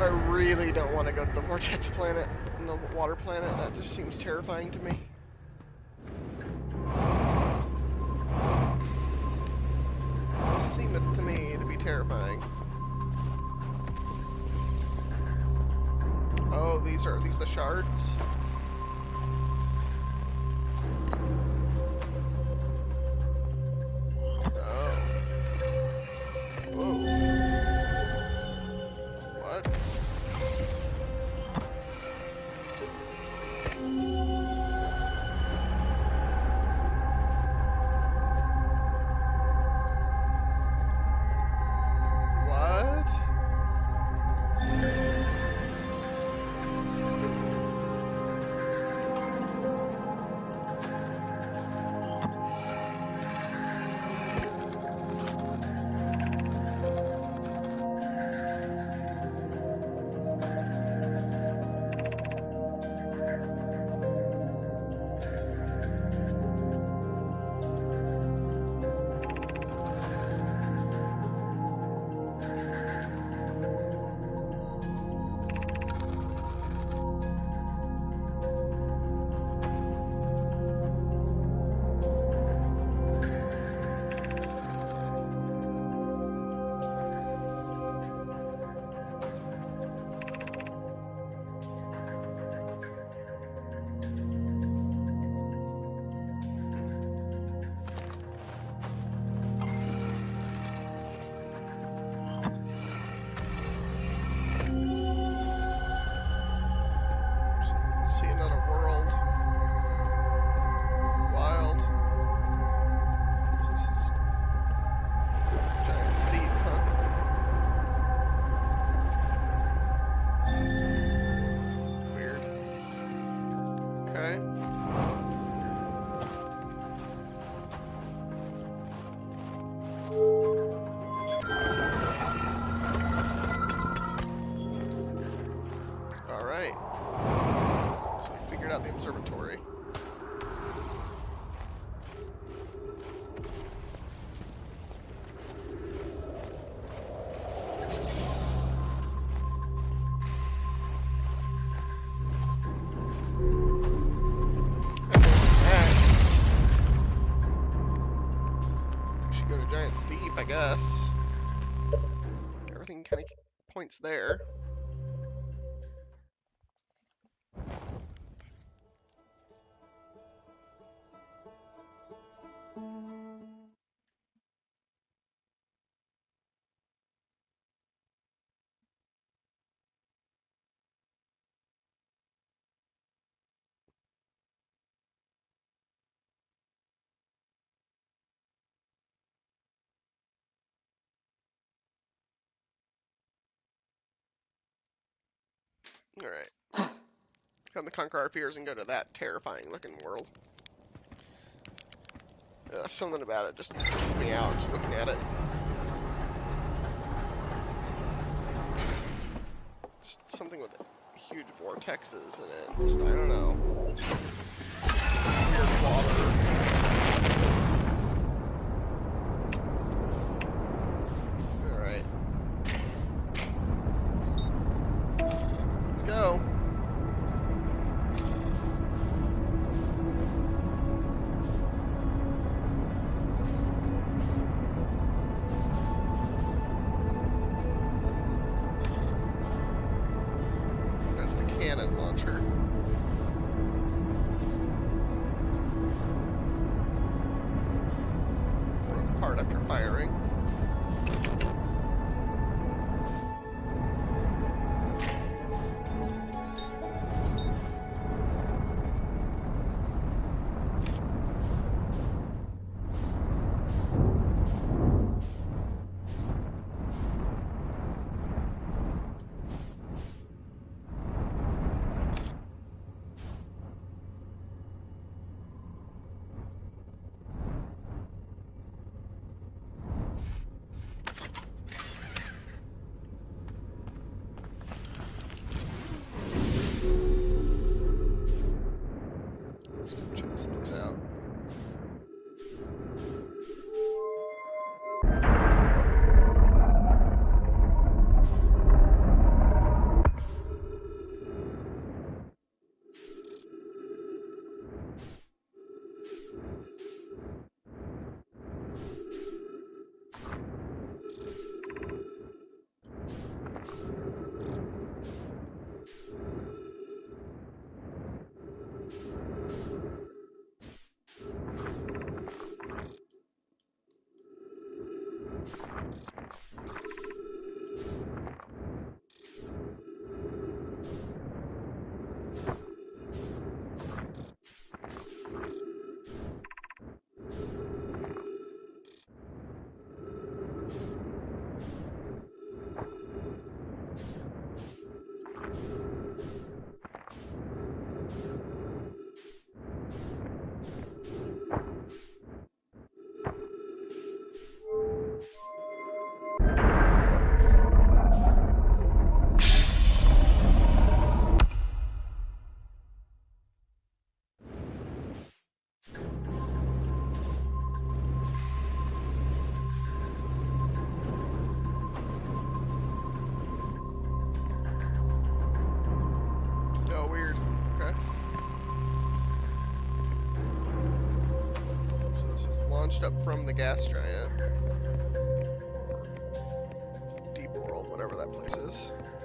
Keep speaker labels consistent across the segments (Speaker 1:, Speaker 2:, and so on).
Speaker 1: I really don't want to go to the vortex planet and the water planet. That just seems terrifying to me. Seemeth to me to be terrifying. Oh, these are the shards? Oh. Whoa. What? See another world. Wild. This is giant steep, huh? Weird. Okay. Alright. So we figured out the observatory. And then next, we should go to Giant Steep, I guess. Everything kind of points there. Alright. Come to conquer our fears and go to that terrifying looking world. Something about it just freaks me out just looking at it. Just something with huge vortexes in it. Just, I don't know. Weird water. Alright. Let's go. That's the cannon launcher. Broke apart after firing. launched up from the gas giant. Deep World, whatever that place is.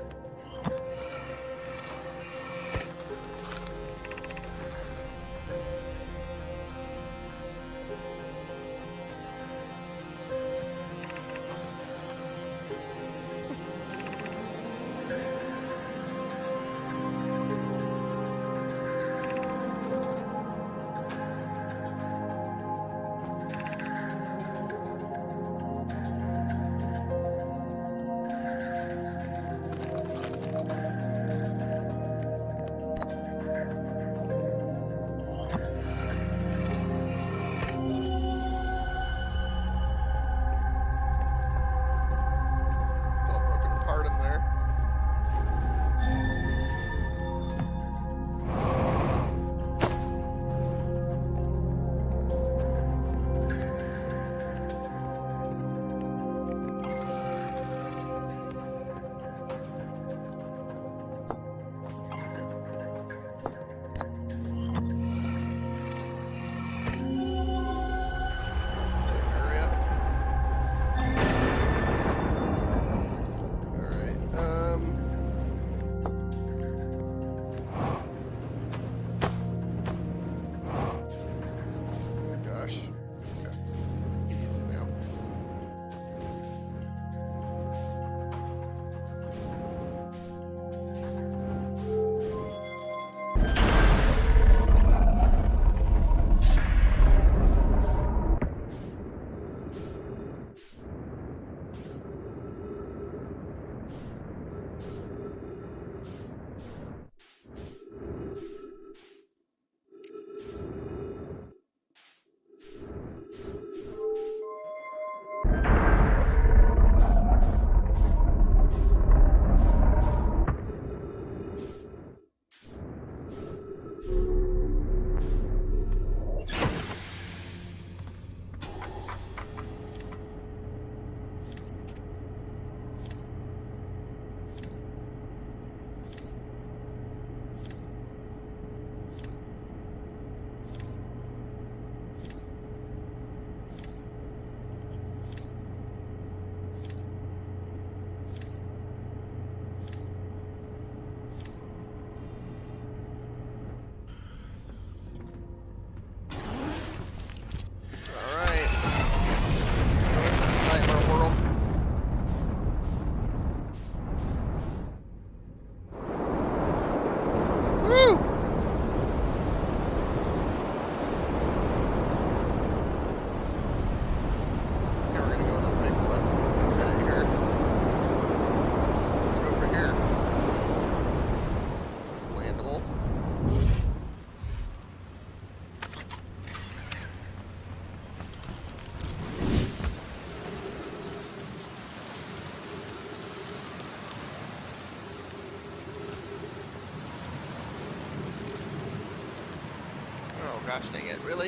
Speaker 1: Gosh dang it, really?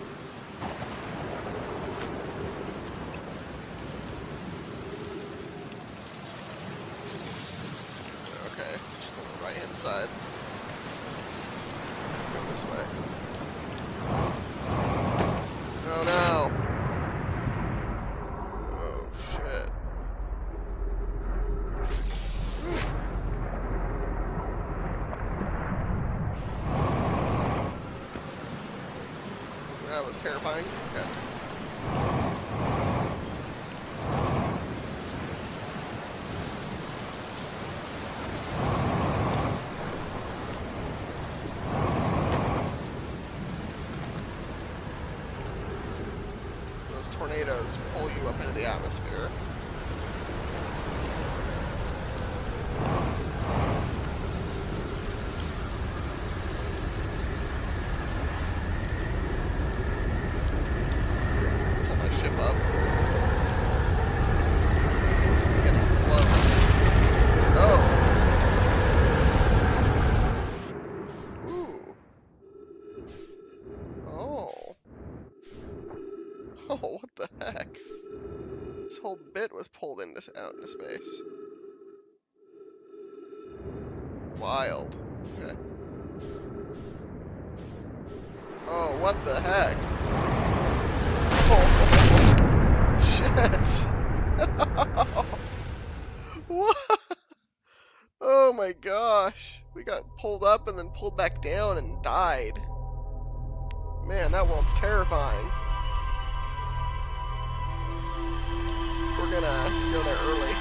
Speaker 1: Okay, just on the right hand side. Go this way. Oh no! Oh shit. That was terrifying. Okay. Those tornadoes pull you up into the atmosphere. Oh, what the heck? This whole bit was pulled out into space. Wild. Okay. Oh, what the heck? Oh What? Oh my gosh. We got pulled up and then pulled back down and died. Man, that world's terrifying. We're gonna go there early.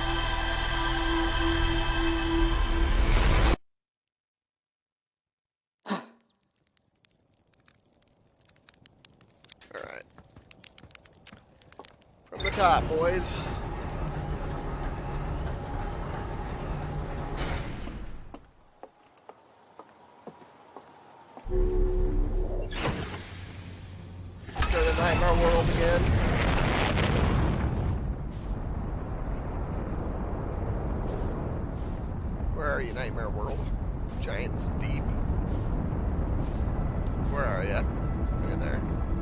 Speaker 1: Alright. From the top, boys. Go to Nightmare World again. Where are you, Nightmare World? Giant's Deep. Where are you? Over there.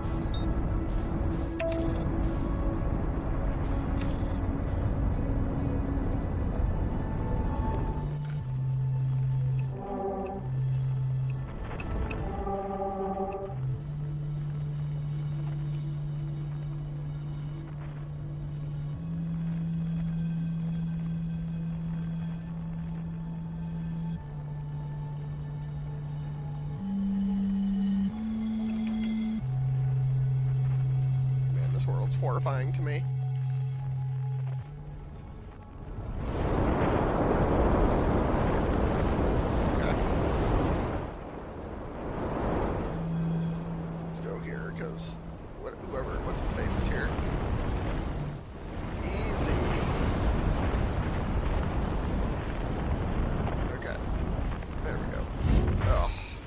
Speaker 1: This world's horrifying to me. Okay. Let's go here, because what's his face is here. Easy. Okay. There we go. Oh.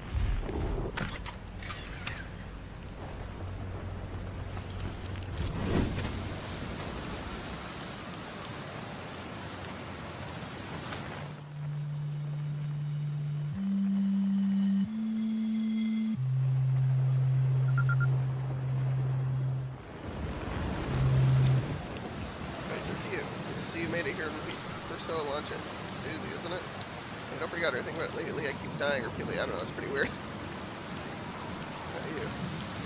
Speaker 1: It's you. So you made it here in weeks. We're still launching. It's easy, isn't it? And don't forget everything about lately. I keep dying repeatedly. I don't know. That's pretty weird. How are you?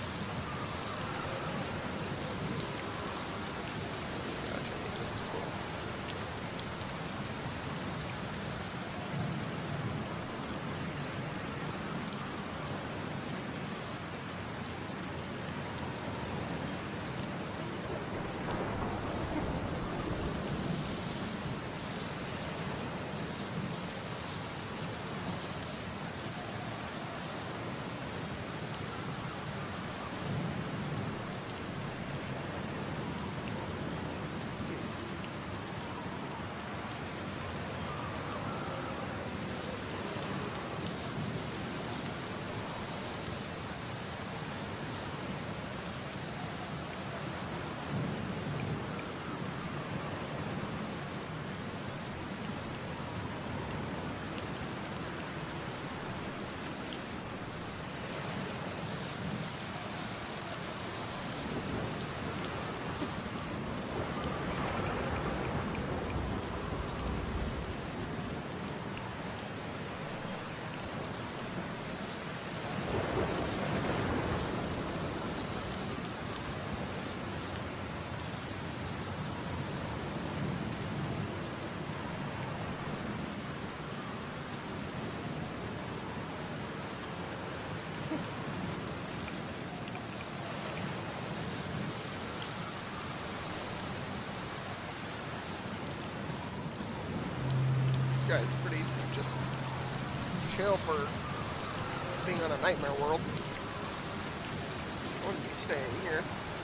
Speaker 1: Gotcha. This is cool. This guy's pretty just chill for being on a Nightmare World. I wouldn't be staying here.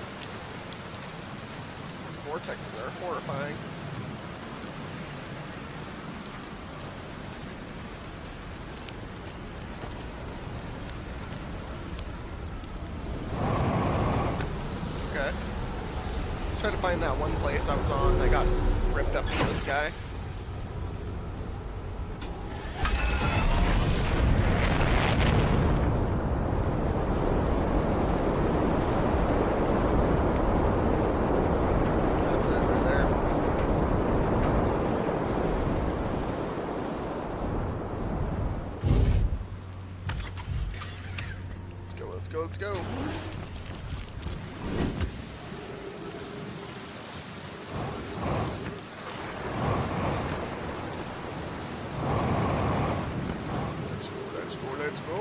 Speaker 1: Vortexes are horrifying. Okay. Let's try to find that one place I was on that got ripped up into this guy. Let's go. let's go.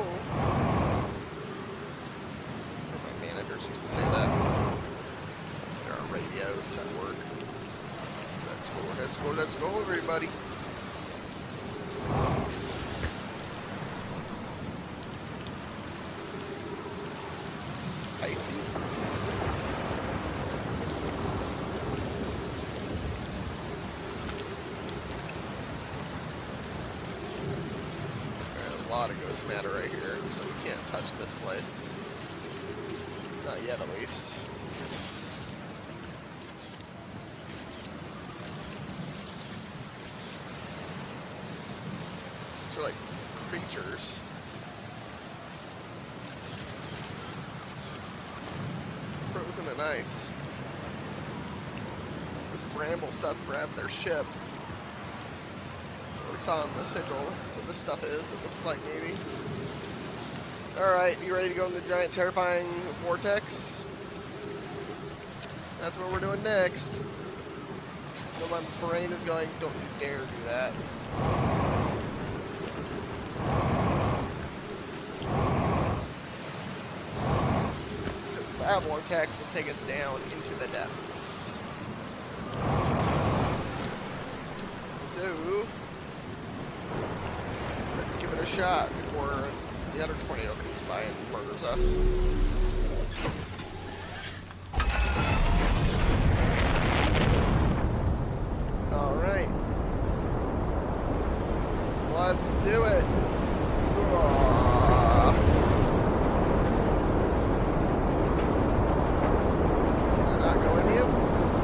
Speaker 1: My managers used to say that. There are radios at work. Let's go, let's go, let's go, everybody. It's icy. There's a lot of ghost matter right here, so we can't touch this place. Not yet, at least. These are like creatures. Frozen in ice. This bramble stuff grabbed their ship. What we saw in the sigil. So this stuff is, it looks like maybe. Alright, you ready to go in the giant terrifying vortex? That's what we're doing next. So my brain is going, don't you dare do that. That vortex will take us down into the depths. So, let's give it a shot before the other tornado comes by and murders us. Alright. Let's do it. Can I not go in you?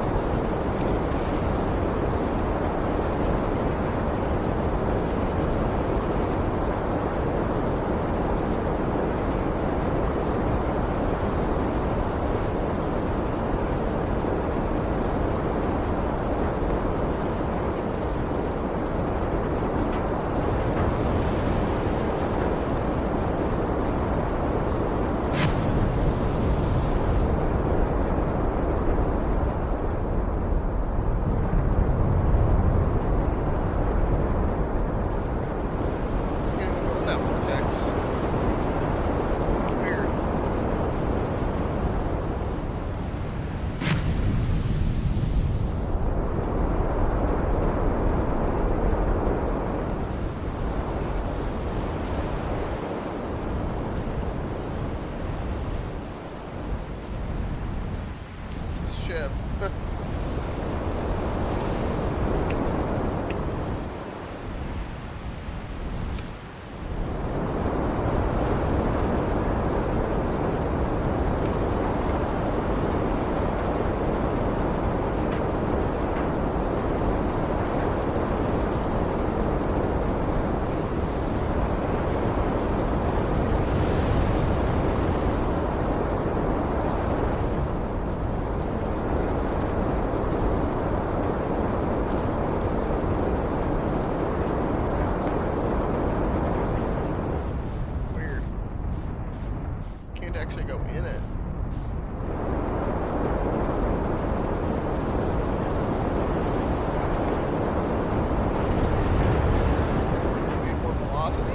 Speaker 1: Ship. Actually go in it. Maybe more velocity.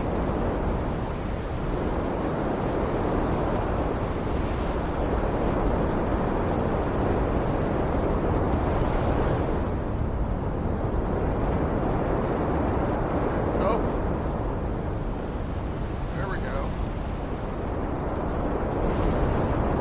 Speaker 1: Oh. There we go.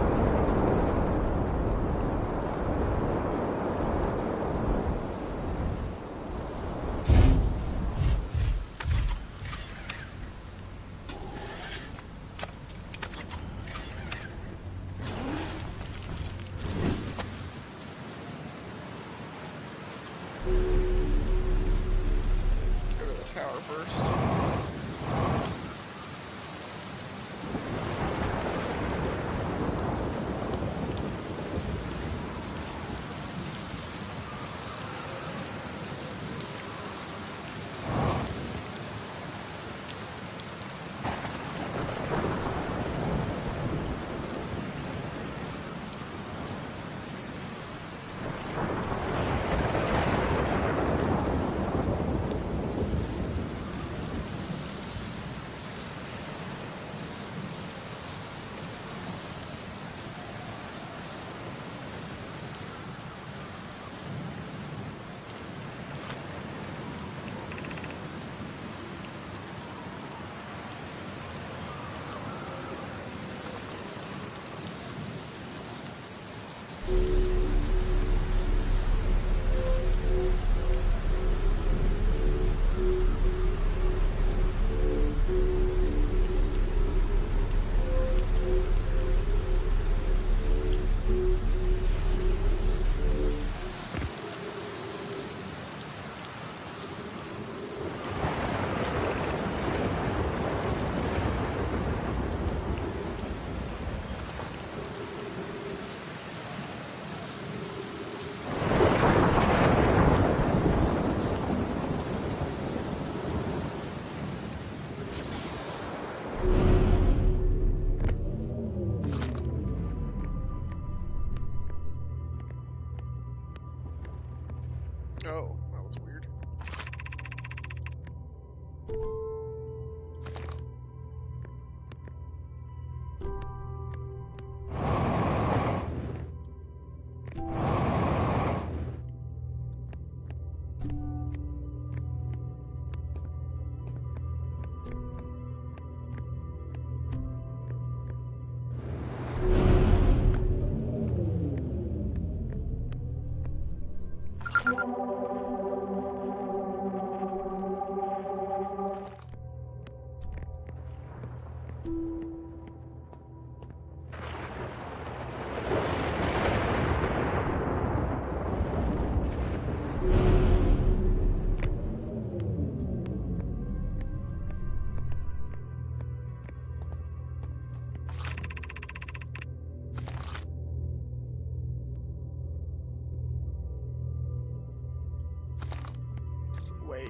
Speaker 1: Wait.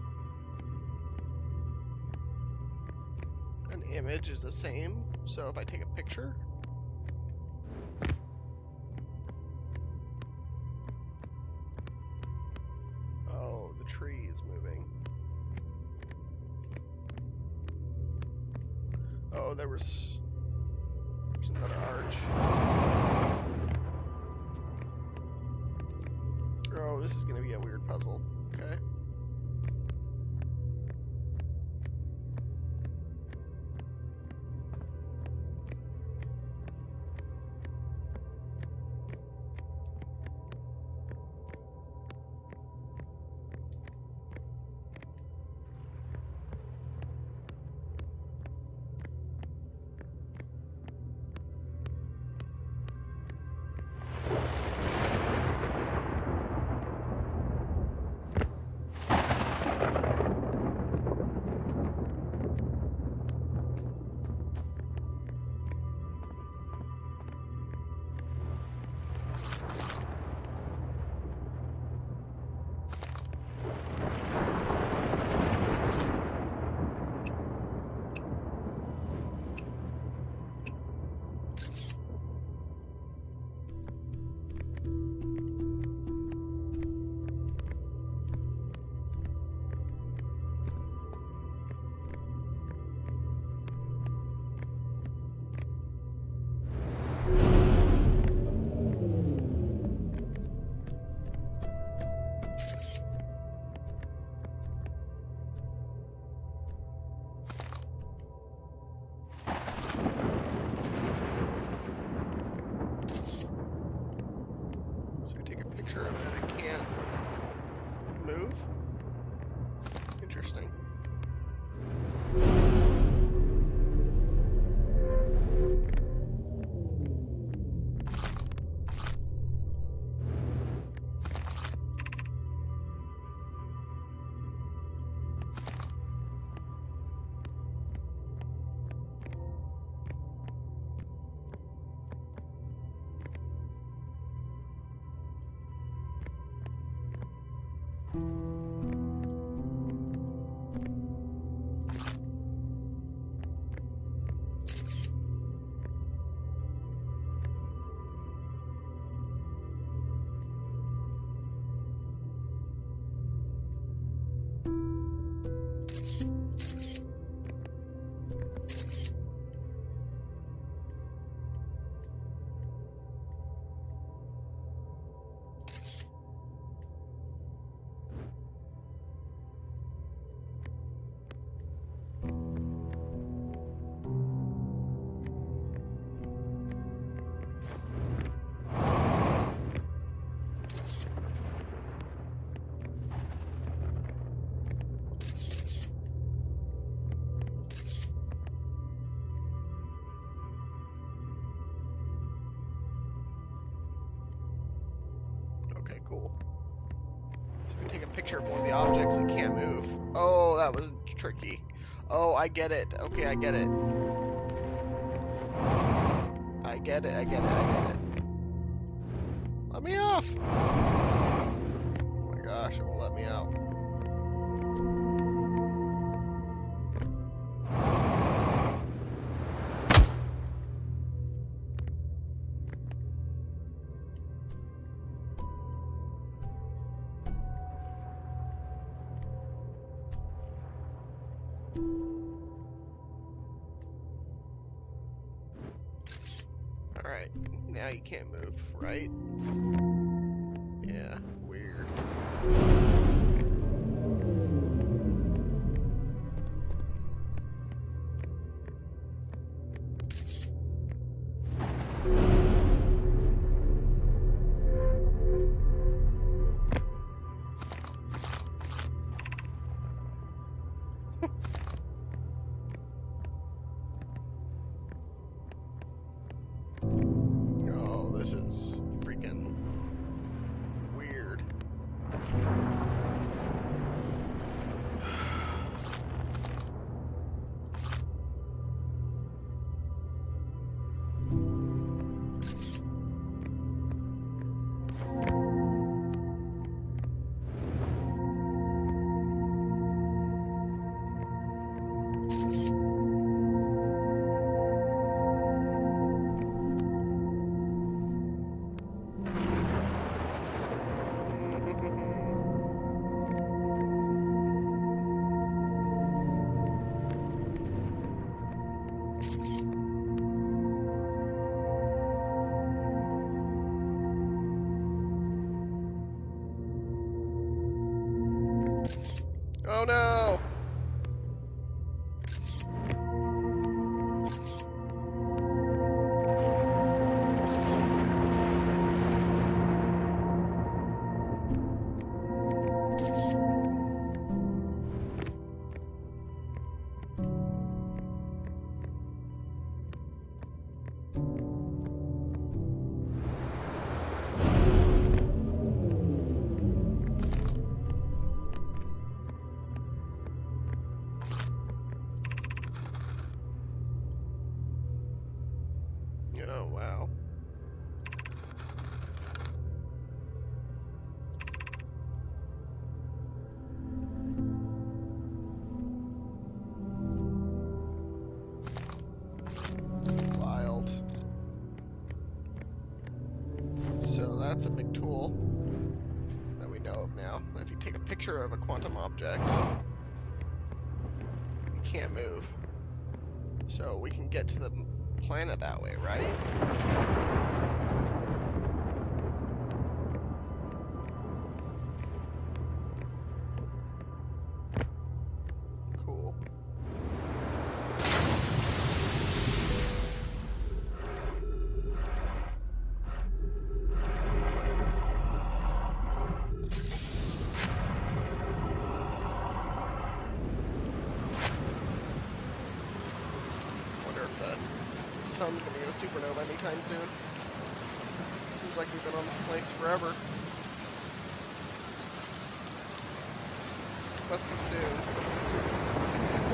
Speaker 1: An image is the same, so if I take a picture. Oh, the tree is moving. Oh, there's another arch. Oh, this is gonna be a weird puzzle. Okay. Of it. It can't move. Interesting. Cool. So we take a picture of one of the objects that can't move. Oh, that was tricky. Oh, I get it. Okay, I get it. I get it, I get it, I get it. Let me off! Oh my gosh, it won't let me out. Alright, now you can't move, right? Yeah, weird. Oh, this is freaking weird. Oh no! Oh, wow. Wild. So that's a big tool that we know of now. If you take a picture of a quantum object, you can't move. So we can get to the planet that way, right? Cool. Wonder if that sun's gonna go supernova anytime soon. Seems like we've been on this place forever. Must be soon.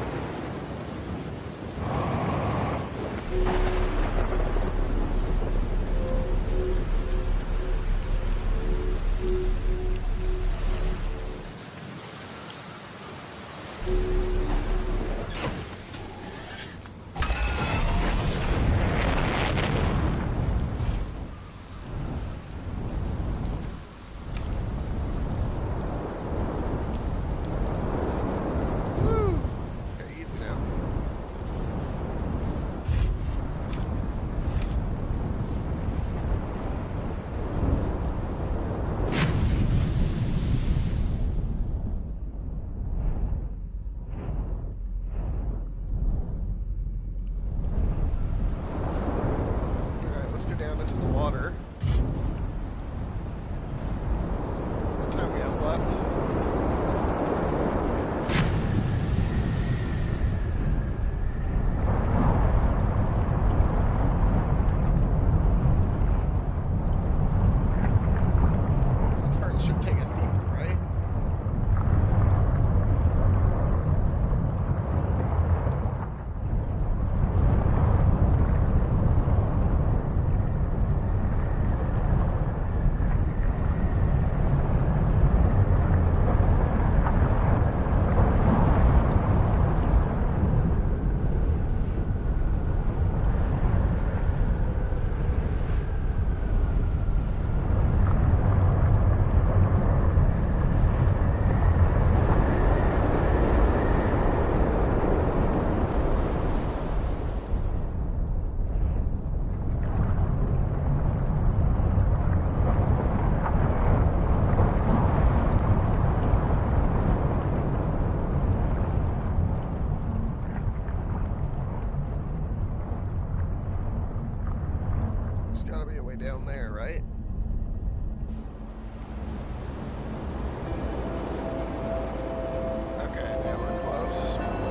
Speaker 1: There's gotta be a way down there, right? Okay, now we're close.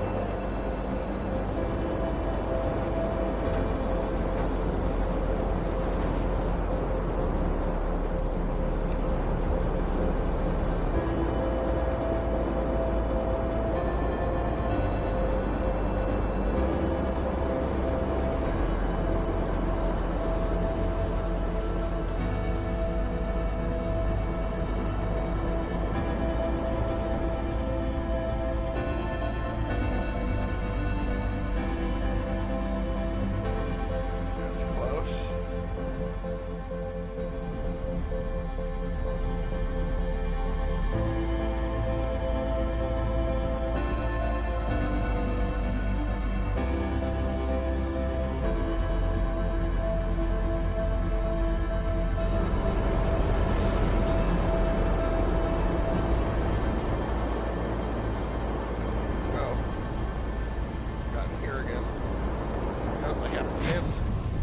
Speaker 1: Stamps.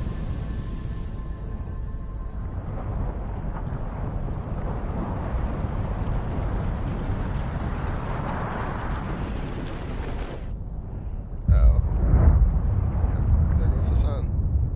Speaker 1: Oh. Yeah, there goes the sun.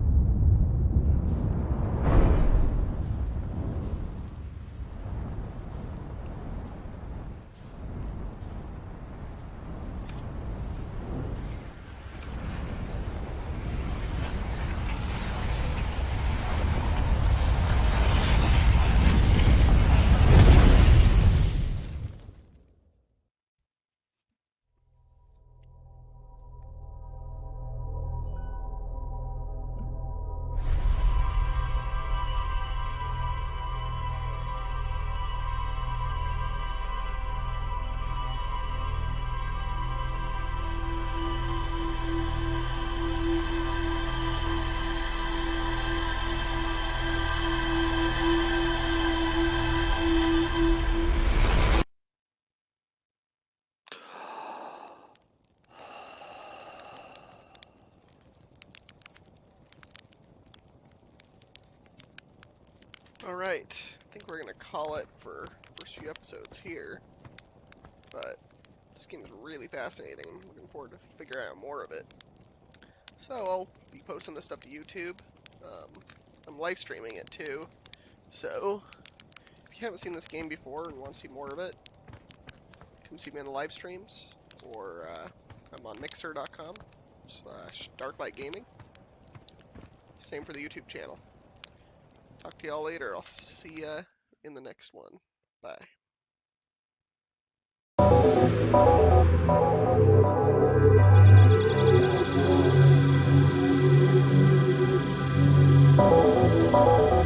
Speaker 1: Alright, I think we're going to call it for the first few episodes here, but this game is really fascinating. I'm looking forward to figuring out more of it. So I'll be posting this stuff to YouTube. I'm live streaming it too, so if you haven't seen this game before and want to see more of it, come see me in the live streams, or I'm on mixer.com/darklightgaming. Same for the YouTube channel. Talk to y'all later. I'll see ya in the next one. Bye.